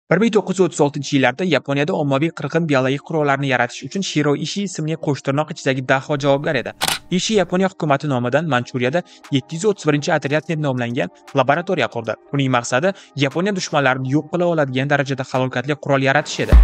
1936-yillarda Yaponiyada ommaviy qirg'in biologik qurollarni yaratish uchun Shiro Ishii ismli qo'shtirnoq ichidagi daho javobgar edi. Ishii Yaponiya hukumati nomidan Manchuriyada 731-otryad deb nomlangan laboratoriya qurdi. Uning maqsadi Yaponiya dushmanlarini yo'q qila oladigan darajada halokatli qurol yaratish edi.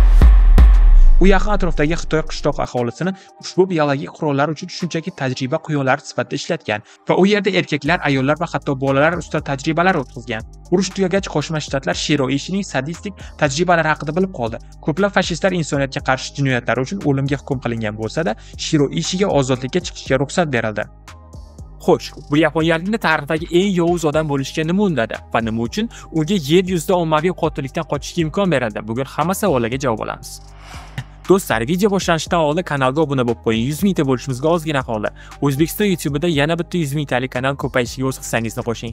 U yaqin atrofdagi Xitoy qishloq aholisini ushbu biologik qurollar uchun shunchaki tajriba quyonlari sifatida ishlatgan va u yerda erkaklar, ayollar va hatto bolalar ustida tajribalar o'tkazgan. Urush tugagach Qo'shma Shtatlar Shiro Ishining sadistik tajribalari haqida bilib qoldi. Ko'plab fashistlar insoniyatga qarshi jinoyatlari uchun o'limga hukm qilingan bo'lsa-da, Shiro Ishiga ozodlikka chiqishga ruxsat berildi. Xo'sh, bu yaponiyalikni tarixdagi eng yovuz odam bo'lishga nima undadi va nima uchun unga yer yuzida ommaviy qotillikdan qochishga imkon berildi? Bugun hamma savollarga javob olamiz. Do'stlar, video boshlanishidan oldin kanalga obuna bo'lib qo'ying. 100 mingta bo'lishimizga ozgina qoldi. O'zbekiston YouTube'ida yana bitta 100 mingtalik kanal ko'payishiga o'z hissangizni qo'shing.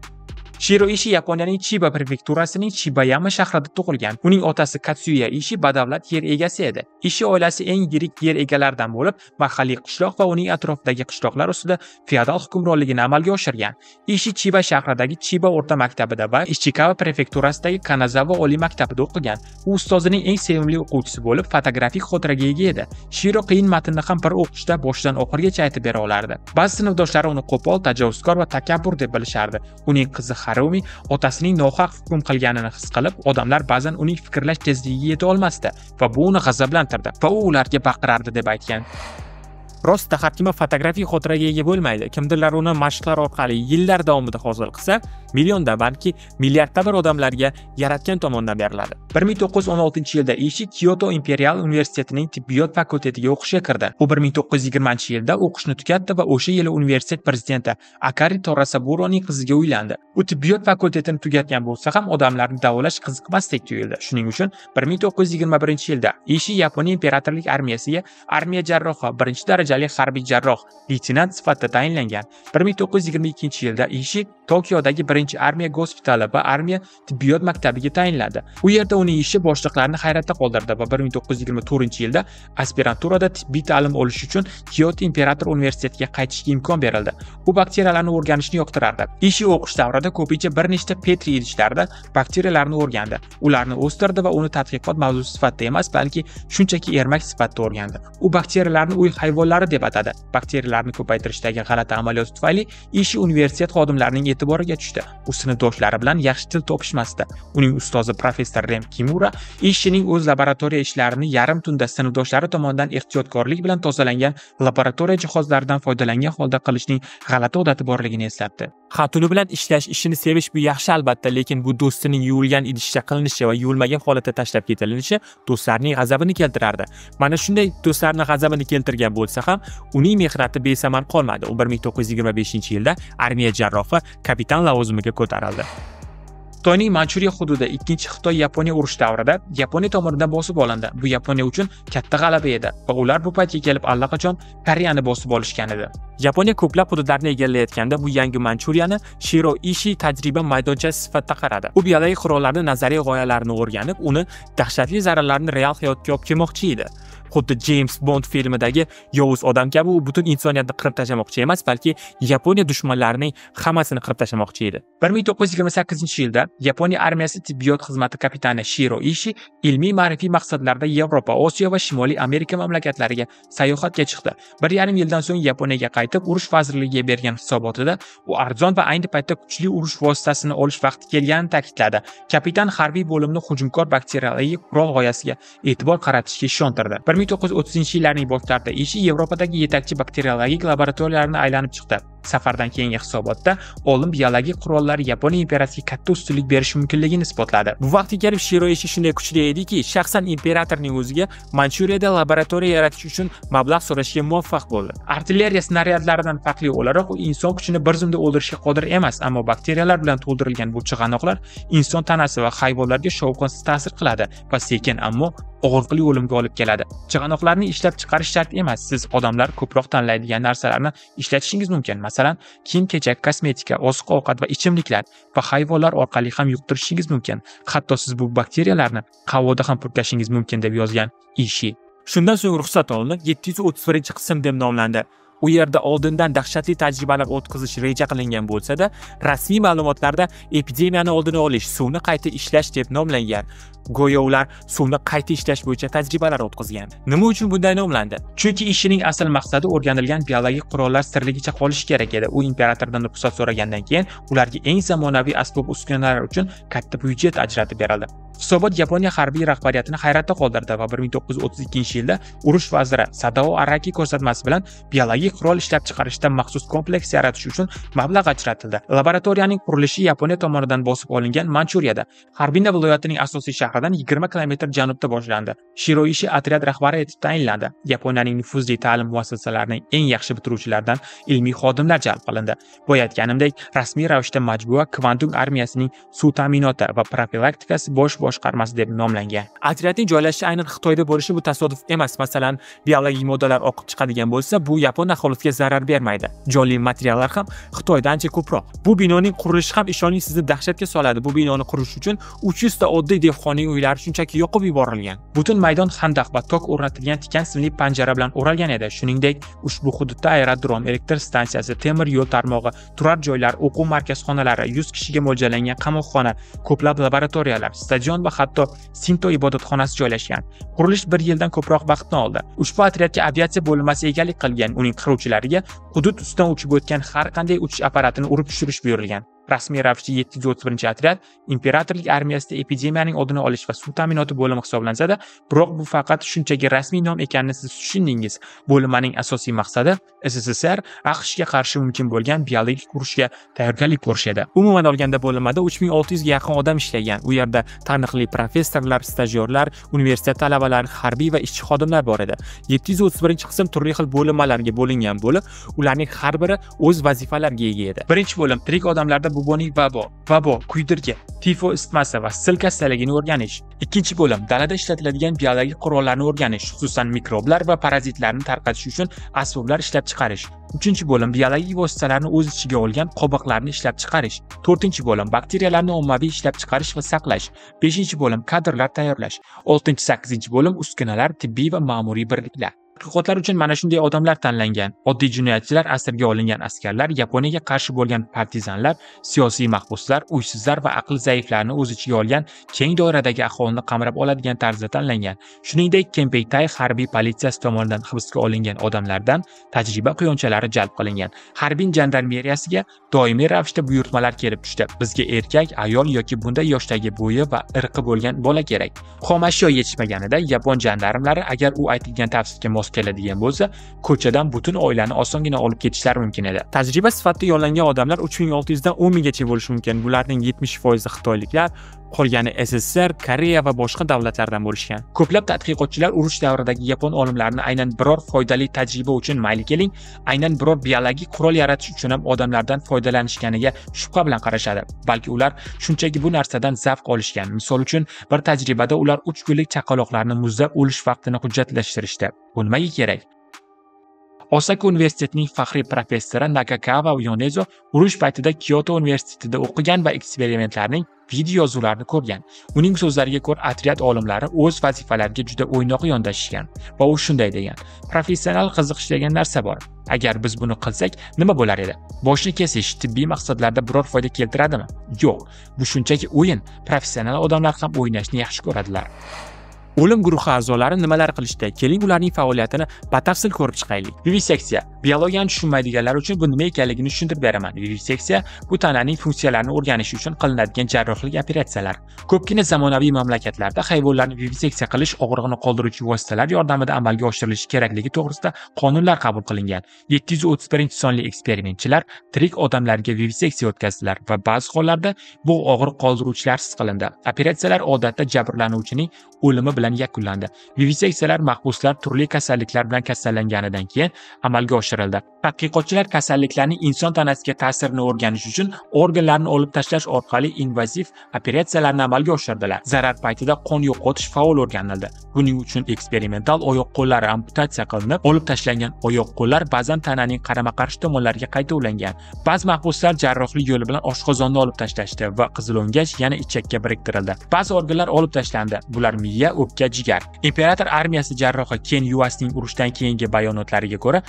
Shiro Ishii Yaponiyaning Chiba prefekturasining Chibayama shahrida tug'ilgan. Uning otasi Katsuya Ishii badavlat yer egasi edi. Ishii oilasi eng yirik yer egalaridan bo'lib, mahalliy qishloq va uning atrofidagi qishloqlar ustida feodal hukmronligini amalga oshirgan. Ishii Chiba shahridagi Chiba o'rta maktabida va Ishikawa prefekturasidagi Kanazawa oliy maktabida o'qigan. U ustozining eng sevimli o'quvchisi bo'lib, fotografik xotiraga ega edi. Shiro qiyin matnni ham bir o'qishda boshidan oxirigacha aytib bera olardi. Ba'zi sinfdoshlari uni qo'pol, tajovuzkor va takabbur deb bilishardi. Uning qizi Harumi otasining nohaq hukm qilganini his qilib, odamlar ba'zan uning fikrlash tezligiga yeta olmasdi va bu uni g'azablantirdi va u ularga baqirardi deb aytgan. Rostda har kim fotografik xotiraga ega bo'lmaydi. Kimdirlar uni mashqlar orqali yillar davomida hosil qilsa, millionda balki milliardta bir odamlarga yaratgan tomonidan beriladi. 1916-yilda Ishii Kyoto Imperial universitetining tibbiyot fakultetiga o'qishga kirdi. U 1920-yilda o'qishni tugatdi va o'sha yili universitet prezidenti Akari Torasaburoning qiziga uylandi. U tibbiyot fakultetini tugatgan bo'lsa ham odamlarni davolash qiziqmasdek tuyuldi. Shuning uchun 1921-yilda Ishii Yaponiya imperatorlik armiyasiga armiya jarrohi birinchi darajali harbiy jarroh leytenant sifatida tayinlangan. 1922-yilda Ishii Tokiodagi birinchi armiya gospitali va armiya tibbiyot maktabiga tayinlandi. U yerda uning ishi boshliqlarni hayratda qoldirdi va 1924-yilda aspiranturada tibbiy ta'lim olish uchun Kyoto Imperator universitetiga qaytishga imkon berildi. U bakteriyalarni o'rganishni yoqtirardi. Ishii o'qish davrida ko'pincha bir nechta Petri idishlarda bakteriyalarni o'rgandi. Ularni o'stirdi va uni tadqiqot mavzusi sifatida emas, balki shunchaki ermak sifatida o'rgandi. U bakteriyalarni uy hayvonlari deb atadi. Bakteriyalarni ko'paytirishdagi g'alati amaliyot tufayli Ishii universitet xodimlarining e'tiboriga tushdi. U sinfdoshlari bilan yaxshi til topishmasdi. Uning ustozi professor Rem Kimura Ishiining o'z laboratoriya ishlarini yarim tunda sinfdoshlari tomonidan ehtiyotkorlik bilan tozalangan laboratoriya jihozlaridan foydalangan holda qilishning g'alati odati borligini eslatdi. Xatuni bilan ishlash, ishini sevish bu yaxshi albatta, lekin bu do'stining yuvilgan idishda qilinishi va yuvilmagan holatda tashlab ketilinishi do'stlarning g'azabini keltirardi. Mana shunday do'stlarning g'azabini keltirgan bo'lsa ham, uning mehnati besamar qolmadi. U 1925-yilda armiya jarrohi kapitan lavozimiga ko'tarildi. Xitoyning Manchuriya hududi ikkinchi Xitoy-Yaponiya urush davrida Yaponiya tomonidan bosib olindi. Bu Yaponiya uchun katta g'alaba edi va ular bu paytga kelib allaqachon Koreyani bosib olishgan edi. Yaponiya ko'plab hududlarni egallayotganda bu yangi Manchuriyani Shiro Ishii tajriba maydonchasi sifatida qaradi. U biologik qurollarning nazariy g'oyalarini o'rganib, uni dahshatli zararlarni real hayotga olib kelmoqchi edi. Xuddi James Bond filmidagi yovuz odam kabi u butun insoniyatni qirib tashlamoqchi emas, balki Yaponiya dushmanlarining hammasini qirib tashlamoqchi edi. 1928-yilda Yaponiya armiyasi tibbiyot xizmati kapitani Shiro Ishii ilmiy ma'rifiy maqsadlarda Yevropa, Osiyo va Shimoliy Amerika mamlakatlariga sayohatga chiqdi. 1,5 yildan so'ng Yaponiyaga qaytib, urush vazirligiga bergan hisobotida u arzon va ayni paytda kuchli urush vositasini olish vaqti kelganini ta'kidladi. Kapitan harbiy bo'limni hujumkor bakteriyalik qurol g'oyasiga e'tibor qaratishga ishontirdi. 1930-yillarning boshlarida Ishii Yevropadagi yetakchi bakteriologik laboratoriyalarni aylanib chiqdi. Safardan keyingi hisobotda olim biologik qurollar Yaponiya imperiyasiga katta ustunlik berishi mumkinligini isbotladi. Bu vaqtga kelib Shiro Ishii shunday kuchli ediki, shaxsan imperatorning o'ziga Manchuriyada laboratoriya yaratish uchun mablag' so'rashga muvaffaq bo'ldi. Artilleriya snaryadlaridan farqli o'laroq u inson kuchini bir zumda o'ldirishga qodir emas, ammo bakteriyalar bilan to'ldirilgan bu chig'anoqlar inson tanasi va hayvonlarga shovqinsiz ta'sir qiladi va sekin ammo og'riqli o'limga olib keladi. Chig'anoqlarni ishlab chiqarish shart emas. Siz odamlar ko'proq tanlaydigan narsalarni ishlatishingiz mumkin. Masalan, kiyim-kechak, kosmetika, oziq-ovqat va ichimliklar va hayvonlar orqali ham yuqtirishingiz mumkin. Hatto siz bu bakteriyalarni havoda ham purkashingiz mumkin deb yozgan Ishii. Shundan so'ng ruxsat olinib, 731-qism deb nomlandi. U yerda oldindan dahshatli tajribalar o'tkazish reja qilingan bo'lsa-da, rasmiy ma'lumotlarda epidemiyani oldini olish, suvni qayta ishlash deb nomlangan. Go'yo ular suvni qayta ishlash bo'yicha tajribalar o'tkazgan. Nima uchun bunday nomlandi? Chunki ishining asl maqsadi o'rganilgan biologik qurollar sirligicha qolishi kerak edi. U imperatordan ruxsat so'ragandan keyin ularga eng zamonaviy asbob-uskunalar uchun katta byudjet ajratib berildi. Hisobot Yaponiya harbiy rahbariyatini hayratda qoldirdi va 1932-yilda urush vaziri Sadao Araki ko'rsatmasi bilan biologik qurol ishlab chiqarishda maxsus kompleks yaratish uchun mablag' ajratildi. Laboratoriyaning qurilishi Yaponiya tomonidan bosib olingan Manchuriyada, Harbin viloyatining asosiy shahridan 20 kilometr janubda boshlandi. Shiroishi otryad rahbari etib tayinlandi. Yaponiyaning nufuzli ta'lim muassasalarining eng yaxshi bitiruvchilaridan ilmiy xodimlar jalb qilindi. Bo'yatganimdek, rasmiy ravishda majmua Kvantung armiyasining suv ta'minoti va profilaktikasi bosh boshqarmasi deb nomlangan. Otryadning joylashishi aynan Xitoyda bo'lishi bu tasodif emas. Masalan, biologik moddalar oqib chiqadigan bo'lsa, bu yapon aholisiga zarar bermaydi. Jonli materiallar ham Xitoyda ancha ko'proq. Bu binoning qurilishi ham ishonch sizni dahshatga soladi. Bu binoni qurish uchun 300 ta oddiy dehqonning uylari shunchaki yoqib yuborilgan. Butun maydon xandaq va tok o'rnatilgan tikan simli panjara bilan o'ralgan edi. Shuningdek, ushbu hududda aerodrom, elektr stansiyasi, temir yo'l tarmog'i, turar joylar, o'quv markazxonalari, 100 kishiga mo'ljallangan qamoqxona, ko'plab laboratoriyalar, stadion va hatto Sinto ibodatxonasi joylashgan. Qurilish 1 yildan ko'proq vaqtni oldi. Ushbu otryadga aviatsiya bo'linmasi egalik qilgan. Uning qiruvchilariga hudud ustidan uchib o'tgan har qanday uchish apparatini urib tushirish buyurilgan. Rasmiy ravishda 731-otryad imperatorlik armiyasida epidemiyaning oldini olish va suv ta'minoti bo'limi hisoblansa-da, biroq bu faqat shunchaki rasmiy nom ekanini siz tushundingiz. Bo'linmaning asosiy maqsadi SSSR AQShga qarshi mumkin bo'lgan biologik urushga tayyorgarlik ko'rish edi. Umuman olganda bo'linmada 3600 ga yaqin odam ishlagan. U yerda taniqli professorlar, stajyorlar, universitet talabalari, harbiy va ishchi xodimlar bor edi. 731-qism turli xil bo'linmalarga bo'lingan bo'lib, ularning har biri o'z vazifalariga ega edi. Birinchi bo'lim tirik odamlarda buboniy vabo, kuydirgi, tifo isitmasi va sil kasalligini o'rganish. Ikkinchi bo'lim dalada ishlatiladigan biologik qurollarni o'rganish, xususan mikroblar va parazitlarni tarqatish uchun asboblar ishlab chiqarish. Uchinchi bo'lim biologik vositalarni o'z ichiga olgan qobiqlarni ishlab chiqarish. To'rtinchi bo'lim bakteriyalarni ommaviy ishlab chiqarish va saqlash. Beshinchi bo'lim kadrlar tayyorlash. 6-8 bo'lim uskunalar, tibbiy va ma'muriy birliklar. Tadqiqotlar uchun mana shunday odamlar tanlangan. Oddiy jinoyatchilar, asirga olingan askarlar, Yaponiyaga qarshi bo'lgan partizanlar, siyosiy mahbuslar, uysizlar va aqli zaiflarni o'z ichiga olgan keng doiradagi aholini qamrab oladigan tarzda tanlangan. Shuningdek, Kempeitai harbiy politsiyasi tomonidan hibsga olingan odamlardan tajriba quyonchalari jalb qilingan. Harbin jandarmeriyasiga doimiy ravishda buyurtmalar kelib tushdi. Bizga erkak, ayol yoki bunday yoshdagi bo'yi va irqi bo'lgan bola kerak. Xom ashyo yetishmaganida yapon jandarmlari agar u aytilgan tavsifga mos keladigan bo'lsa, ko'chadan butun oilani osongina olib ketishlari mumkin edi. Tajriba sifatida yollangan odamlar 3600 dan 10 minggacha bo'lishi mumkin. Bularning 70% xitoyliklar, qolgani SSSR, Koreya va boshqa davlatlardan bo'lishgan. Ko'plab tadqiqotchilar urush davridagi yapon olimlarini aynan biror foydali tajriba uchun mayli keling, aynan biror biologik qurol yaratish uchun ham odamlardan foydalanishganiga shubha bilan qarashadi. Balki ular shunchaki bu narsadan zavq olishgan. Misol uchun, bir tajribada ular 3 kunlik chaqaloqlarni muzlab o'lish vaqtini hujjatlashtirishdi. Bu nimaga kerak? Osaka universitetining faxriy professori Nakakawa Yonezo urush paytida Kyoto universitetida o'qigan va eksperimentlarning video yozuvlarini ko'rgan. Uning so'zlariga ko'ra, otryad olimlari o'z vazifalariga juda o'ynoq yondashishgan va u shunday degan: "Professional qiziqish degan narsa bor. Agar biz buni qilsak, nima bo'lar edi? Boshni kesish tibbiy maqsadlarda biror foyda keltiradimi? Yo'q. Bu shunchaki o'yin. Professional odamlar ham o'ynashni yaxshi ko'radilar." O'lim guruhi a'zolari nimalar qilishdi? Keling ularning faoliyatini batafsil ko'rib chiqaylik. Viviseksiya. Biologiyani tushunmaydiganlar uchun bu nima ekanligini tushuntirib beraman. Viviseksiya bu tananing funksiyalarini o'rganish uchun qilinadigan jarrohlik operatsiyalar. Ko'pgina zamonaviy mamlakatlarda hayvonlarni viviseksiya qilish og'riqni qoldiruvchi vositalar yordamida amalga oshirilishi kerakligi to'g'risida qonunlar qabul qilingan. 731-sonli eksperimentchilar tirik odamlarga viviseksiya o'tkazdilar va ba'zi hollarda bu og'riq qoldiruvchilarsiz qilindi. Operatsiyalar odatda jabrlanuvchining o'limi bilan yakunlandi. Viviseksiyalar mahbuslar turli kasalliklar bilan kasallanganidan keyin amalga oshirildi. Tadqiqotchilar kasalliklarning inson tanasiga ta'sirini o'rganish uchun organlarni olib tashlash orqali invaziv operatsiyalarni amalga oshirdilar. Zarar paytida qon yo'qotish faol o'rganildi. Buning uchun eksperimental oyoq-qo'llar amputatsiya qilinib, olib tashlangan oyoq-qo'llar ba'zan tananing qarama-qarshi tomonlariga qayta ulangan. Ba'zi mahbuslar jarrohlik yo'li bilan oshqozonni olib tashlashdi va qizilo'ngach yana ichakka biriktirildi. Ba'zi organlar olib tashlandi. Bular miya, o'pka, jigar. Imperator armiyasi jarrohi Ken Yuasning urushdan keyingi bayonotlariga ko'ra, tirik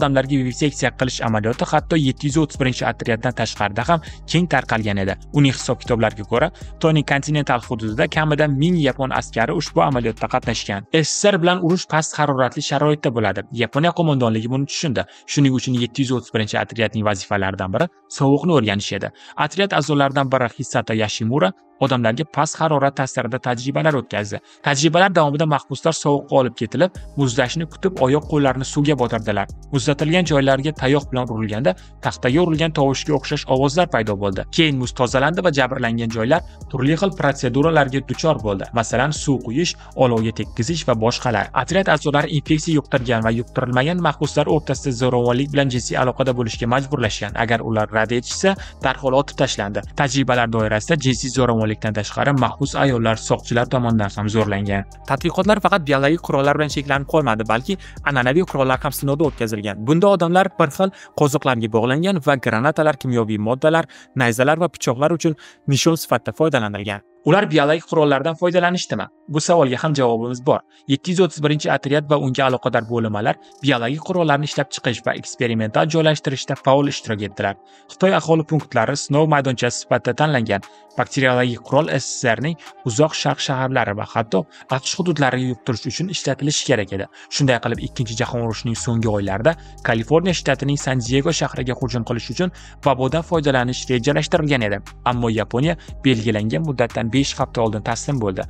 odamlarga viviseksiya qilish amaliyoti hatto 731-otryaddan tashqarida ham keng tarqalgan edi. Uning hisob-kitoblariga ko'ra, Xitoyning kontinental hududida kamida 1000 yapon askari ushbu amaliyotda qatnashgan. SSR bilan urush past haroratli sharoitda bo'ladi. Yaponiya qo'mondonligi buni tushundi. Shuning uchun 731-otryadning vazifalaridan biri sovuqni o'rganish edi. Otryad a'zolaridan biri Hisato Yashimura odamlarga past harorat ta'sirida tajribalar o'tkazdi. Tajribalar davomida mahbuslar sovuqqa olib ketilib, muzlashni kutib oyoq-qo'llarini suvga botirdilar. Muzlatilgan joylarga tayoq bilan urilganda taxtaga urilgan tovushga o'xshash ovozlar paydo bo'ldi. Keyin muz tozalandi va jabrlangan joylar turli xil protseduralarga duchor bo'ldi. Masalan, suv quyish, olovga tekkizish va boshqalar. Otryad a'zolari infeksiya yuqtirgan va yuqtirilmagan mahbuslar o'rtasida zo'ravonlik bilan jinsiy aloqada bo'lishga majburlashgan. Agar ular rad etishsa, darhol otib tashlandi. Tajribalar doirasida jinsiy zo'ravonlikdan tashqari mahbus ayollar soqchilar tomonidan ham zo'rlangan. Tadqiqotlar faqat biologik qurollar bilan cheklanib qolmadi, balki an'anaviy qurollar ham sinovdan o'tkazilgan. Bunda odamlar bir xil qo'ziqlarga bog'langan va granatalar, kimyoviy moddalar, nayzalar va pichoqlar uchun nishon sifatida foydalanilgan. Ular biologik qurollardan foydalanishdimi? Bu savolga ham javobimiz bor. 731-otryad va unga aloqador bo'linmalar biologik qurollarni ishlab chiqish va eksperimental joylashtirishda faol ishtirok etdilar. Xitoy aholi punktlari sinov maydonchasi sifatida tanlangan. Bakteriologik qurol SSRning uzoq sharq shaharlari va hatto AQSh hududlariga yuqtirish uchun ishlatilishi kerak edi. Shunday qilib, Ikkinchi jahon urushining so'nggi oylarida Kaliforniya shtatining San-Diego shahriga hujum qilish uchun vabodan foydalanish rejalashtirilgan edi. Ammo Yaponiya belgilangan muddatdan 5 hafta oldin taslim bo'ldi.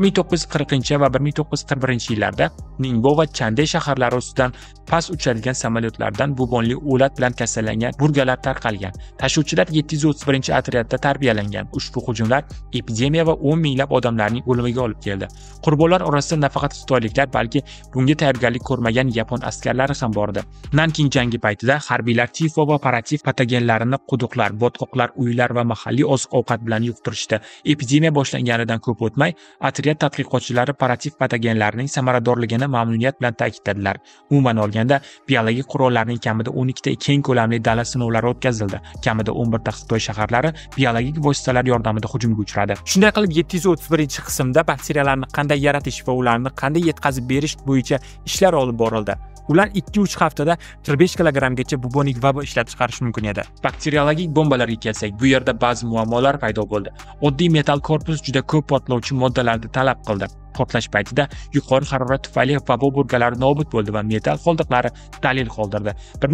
1940 va 1941-yillarda Ningbo va Chande shaharlari ustidan past uchadigan samolyotlardan bubonli o'lat bilan kasallangan burgalar tarqalgan. Tashuvchilar 731-otryadda tarbiyalangan. Ushbu hujumlar epidemiya va 10 minglab odamlarning o'limiga olib keldi. Qurbonlar orasida nafaqat xitoyliklar, balki bunga tayyorgarlik ko'rmagan yapon askarlari ham bor edi. Nanking jangi paytida harbiylar tifo va paratif patogenlarini quduqlar, botqoqlar, uylar va mahalliy oziq-ovqat bilan yuqtirishdi. Epidemiya boshlanganidan ko'p o'tmay, otryad tadqiqotchilari paratif patogenlarning samaradorligini mamnuniyat bilan ta'kidladilar. Umuman olganda, biologik qurollarning kamida 12 ta keng ko'lamli dala sinovlari o'tkazildi. Kamida 11 ta Xitoy shaharlari biologik vositalar yordamida hujumga uchradi. Shunday qilib 731-qismda bakteriyalarni qanday yaratish va ularni qanday yetkazib berish bo'yicha ishlar olib borildi. Ular 2-3 haftada 45 kilogramgacha bubonik vabo ishlab chiqarish mumkin edi. Bakteriologik bombalarga kelsak, bu yerda ba'zi muammolar paydo bo'ldi. Oddiy metal korpus juda ko'p portlovchi moddalarni talab qildi. Portlash paytida yuqori harorat tufayli vabo burgalari nobud bo'ldi va metal qoldiqlari dalil qoldirdi.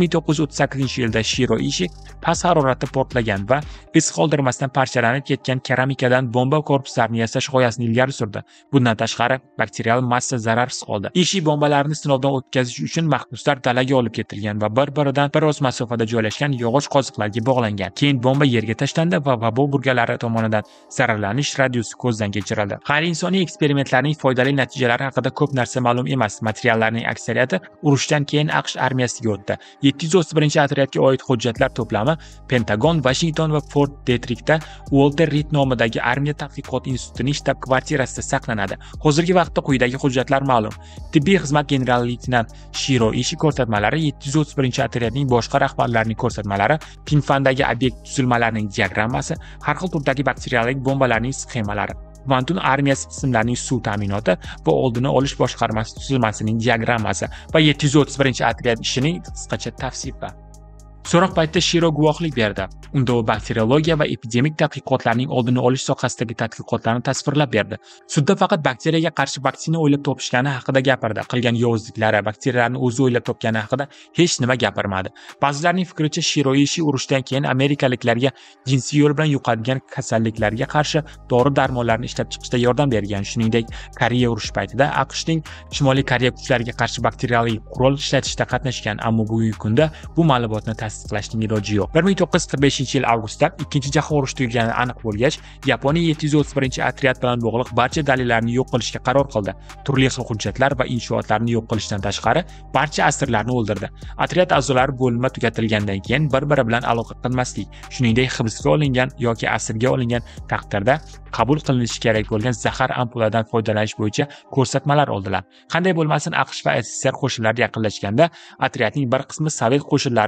1938-yilda Shiro Ishii past haroratda portlagan va iz qoldirmasdan parchalanib ketgan keramikadan bomba korpuslarini yasash g'oyasini ilgari surdi. Bundan tashqari, bakterial massa zararsiz qoldi. Ishii bombalarni sinovdan o'tkazish uchun mahbuslar dalaga olib ketilgan va bir-biridan biroz masofada joylashgan yog'och qoziqlarga bog'langan. Keyin bomba yerga tashlandi va vabo burgalari tomonidan zararlanish radiusi ko'zdan kechirildi. G'ayriinsoniy eksperimentlarning foydali natijalari haqida ko'p narsa ma'lum emas. Materiallarning aksariyati urushdan keyin AQSh armiyasiga o'tdi. 731-otryadga oid hujjatlar to'plami Pentagon, Washington va Fort Detrickda Walter Reed nomidagi armiya tadqiqot institutining shtab-kvartirasida saqlanadi. Hozirgi vaqtda quyidagi hujjatlar ma'lum. Tibbiy xizmat general-leytenant Shiro Ishii ko'rsatmalari, 731-otryadning boshqa rahbarlarining ko'rsatmalari, Pinfandagi obyekt tuzilmalarining diagrammasi, har xil turdagi bakteriologik bombalarning sxemalari. Kvantun armiyasi qismlarining suv ta'minoti va oldini olish boshqarmasi tuzilmasining diagrammasi va 731-otryad ishining qisqacha tavsifi. So'roq paytida Shiro guvohlik berdi. Unda u bakteriologiya va epidemik tadqiqotlarning oldini olish sohasidagi tadqiqotlarni tasvirlab berdi. Sudda faqat bakteriyaga qarshi vaksina o'ylab topishgani haqida gapirdi. Qilgan yovuzliklari, bakteriyalarni o'zi o'ylab topgani haqida hech nima gapirmadi. Ba'zilarning fikricha Shiro Ishii urushdan keyin amerikaliklarga jinsiy yo'l bilan yuqadigan kasalliklarga qarshi dori-darmonlarni ishlab chiqishda yordam bergan. Shuningdek, Koreya urushi paytida AQShning Shimoliy Koreya kuchlariga qarshi bakteriologik qurol ishlatishda qatnashgan, ammo bugungi kunda bu ma'lumotni tasdiqlashning iloji yo'q. 1945-yil avgustda Ikkinchi jahon urushi tugagani aniq bo'lgach, Yaponiya 731-otryad bilan bog'liq barcha dalillarni yo'q qilishga qaror qildi. Turli xil hujjatlar va inshootlarni yo'q qilishdan tashqari, barcha asirlarni o'ldirdi. Otryad a'zolari bo'linma tugatilgandan keyin bir-biri bilan aloqa qilmaslik, shuningdek hibsga olingan yoki asirga olingan taqdirda qabul qilinishi kerak bo'lgan zahar ampuladan foydalanish bo'yicha ko'rsatmalar oldilar. Qanday bo'lmasin, AQSh va SSR qo'shinlari yaqinlashganda, otryadning bir qismi Sovet qo'shinlari, bir qismi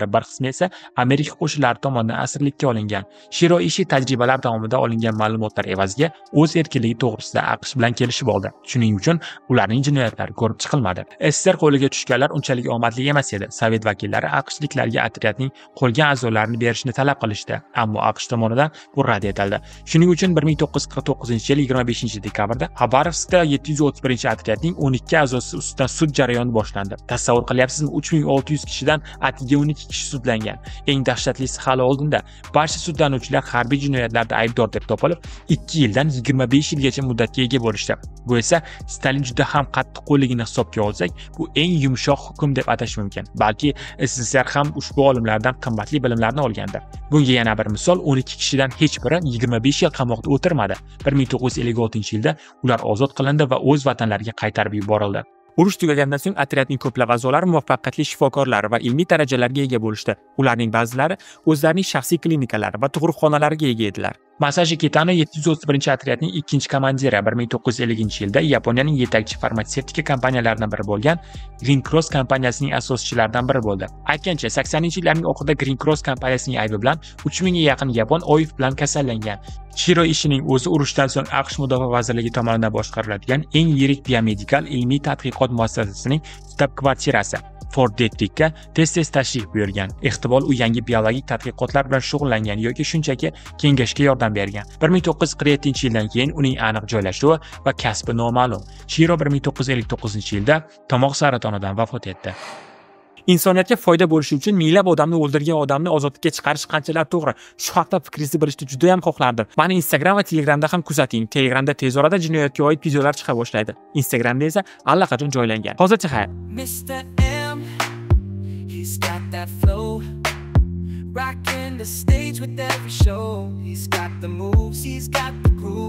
esa Amerika qo'shinlari tomonidan asirlikka olingan. Shiro Ishii tajribalar davomida olingan ma'lumotlar evaziga o'z erkinligi to'g'risida AQSh bilan kelishib oldi. Shuning uchun ularning jinoyatlari ko'rib chiqilmadi. SSR qo'liga tushganlar unchalik omadli emas edi. Sovet vakillari AQShliklarga otryadning qolgan a'zolarini berishni talab qilishdi, ammo AQSh tomonidan bu rad etildi. Shuning uchun 1949-yil 25-dekabrda Xabarovskda 731-otryadning 12 a'zosi ustidan sud jarayoni boshlandi. Tasavvur qilyapsizmi, 3600 kishidan atigi 12 kishi sudlangan. Eng dahshatlisi hali oldinda. Barcha sudlanuvchilar harbiy jinoyatlarda aybdor deb topilib, 2 yildan 25 yilgacha muddatga ega bo'lishdi. Bu esa Stalin juda ham qattiq qo'lligini hisobga olsak, bu eng yumshoq hukm deb atash mumkin. Balki SSR ham ushbu olimlardan qimmatli bilimlarni olgandi. Bunga yana bir misol, 12 kishidan hech biri 25 yil qamoqda o'tirmadi. 1956-yilda ular ozod qilindi va o'z vatanlariga qaytarib yuborildi. Urush tugagandan so'ng otryadning ko'plab a'zolari muvaffaqiyatli shifokorlar va ilmiy darajalarga ega bo'lishdi. Ularning ba'zilari o'zlarining shaxsiy klinikalari va tug'ruqxonalariga ega edilar. Masashi Kitano 731-otryadning ikkinchi komandiri 1950-yilda Yaponiyaning yetakchi farmatsevtika kompaniyalaridan biri bo'lgan Green Cross kompaniyasining asoschilaridan biri bo'ldi. Aytgancha, 80-yillarning oxirida Green Cross kompaniyasining aybi bilan 3000 ga yaqin yapon OIV bilan kasallangan. Shiro Ishiining o'zi urushdan so'ng AQSh Mudofaa vazirligi tomonidan boshqariladigan eng yirik biomedikal ilmiy tadqiqot muassasasining shtab-kvartirasi Fort Detrickga tez-tez tashrif buyurgan. Ehtimol u yangi biologik tadqiqotlar bilan shug'ullangan yoki shunchaki kengashga yordam bergan. 1947-yildan keyin uning aniq joylashuvi va kasbi noma'lum. Shiro 1959-yilda tomoq saratonidan vafot etdi. Insoniyatga foyda bo'lishi uchun minglab odamni o'ldirgan odamni ozodlikka chiqarish qanchalar to'g'ri? Shu haqda fikringizni bilishni juda ham xohlardim. Mani Instagram va Telegramda ham kuzating. Telegramda tez orada jinoyatga oid videolar chiqa boshlaydi. Instagramda esa allaqachon joylangan. Hozircha xayr. Mr. M, he's got that flow, rocking the stage with every show. He's got the moves, he's got the groove.